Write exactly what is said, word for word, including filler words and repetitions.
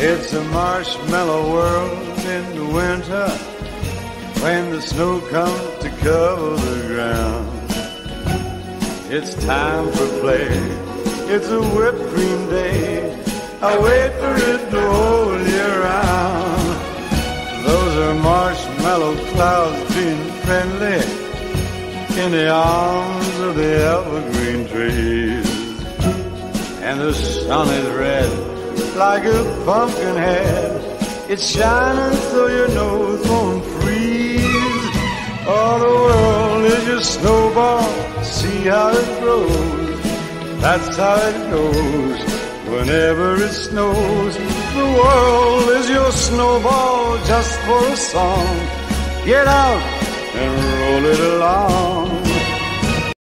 It's a marshmallow world in the winter when the snow comes to cover the ground. It's time for play, it's a whipped cream day. I wait for it the whole year round. Those are marshmallow clouds being friendly in the arms of the evergreen trees. And the sun is red like a pumpkin head. It's shining so your nose won't freeze. Oh, the world is your snowball, see how it grows. That's how it goes whenever it snows. The world is your snowball just for a song. Get out and roll it along.